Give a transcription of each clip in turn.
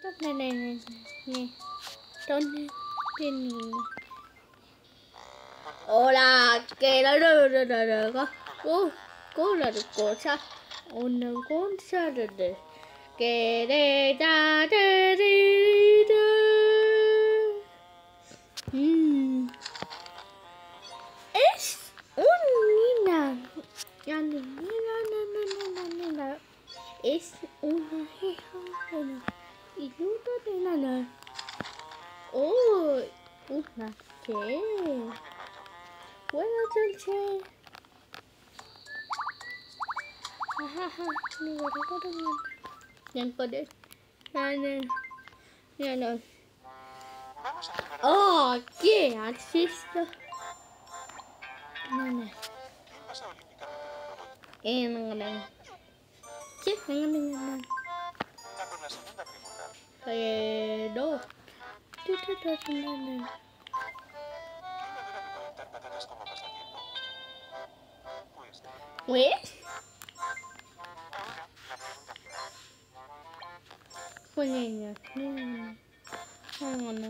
Nè. Trốn trên nè. Hola, que la cố là được cố sao? Ona concha de que de da de da. Es un nina. Es una hija y luego de nana. Oh, una que bueno dulce. Hahaha, ni có đâu nhận có đấy. Nè. Oh, ¿qué haces esto? Nè. Nè. Chết nè. Dos. ¿Pues? Pues niña. Vámonos.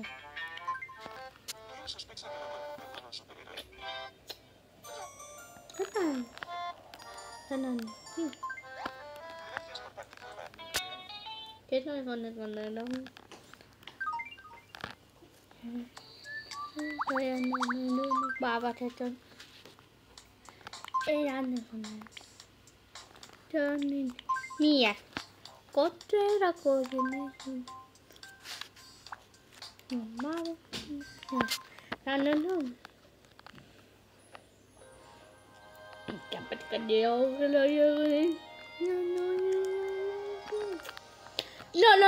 ¿Qué tal? ¿Qué tal con el don? Bà thế chân. Ê ăn được con này. Cho nên nè. Có chế ra cô gì nè. Má ra nên không? Chả bắt cái điều cái lời đi. No.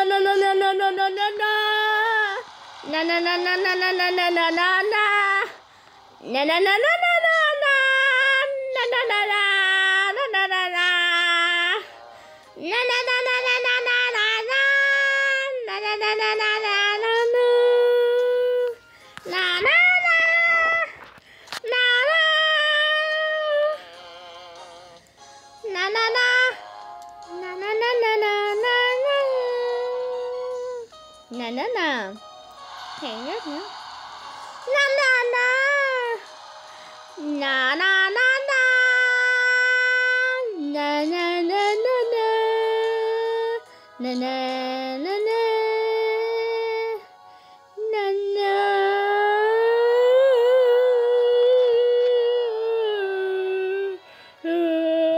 Nè. Hẹn rất nữa.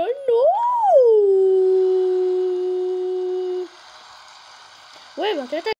Uy, bỏ